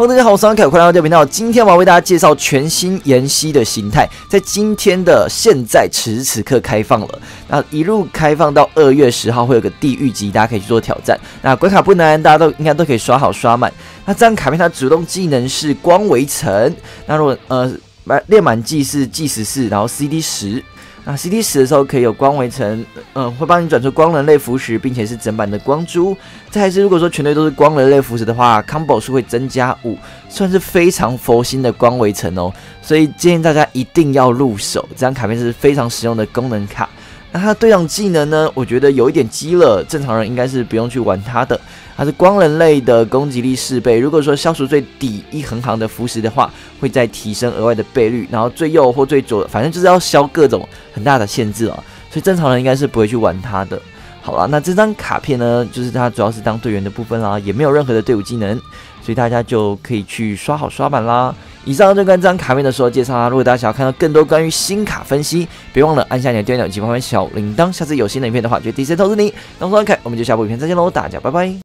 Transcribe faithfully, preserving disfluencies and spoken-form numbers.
Hello， 大家好，我是王凯，欢迎来到这个频道。今天我要为大家介绍全新妍希的形态，在今天的现在此时此刻开放了。那一路开放到二月十号，会有个地狱级，大家可以去做挑战。那关卡不难，大家都应该都可以刷好刷满。那这张卡片它主动技能是光围城，那如果呃练满技是技十四，然后 C D 十。那 C D 十的时候可以有光围城，嗯，会帮你转出光人类符石，并且是整版的光珠。再还是如果说全队都是光人类符石的话 ，combo 数会增加五，算是非常佛心的光围城哦。所以建议大家一定要入手，这张卡片是非常实用的功能卡。那它对长技能呢，我觉得有一点鸡了，正常人应该是不用去玩它的。它是光人类的攻击力四倍，如果说消除最底一横行的符石的话，会再提升额外的倍率，然后最右或最左，反正就是要消各种很大的限制啊，所以正常人应该是不会去玩它的。好啦，那这张卡片呢，就是它主要是当队员的部分啦，也没有任何的队伍技能，所以大家就可以去刷好刷满啦。以上就跟这张卡片的所有介绍啦。如果大家想要看到更多关于新卡分析，别忘了按下你的订阅钮及旁边小铃铛。下次有新的影片的话，就第一时间通知你。那我是王凯，我们就下部影片再见喽，大家拜拜。